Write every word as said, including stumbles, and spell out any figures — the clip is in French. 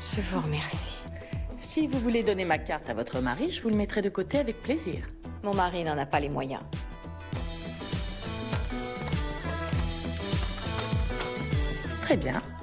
Je vous remercie. Si vous voulez donner ma carte à votre mari, je vous le mettrai de côté avec plaisir. Mon mari n'en a pas les moyens. Très bien.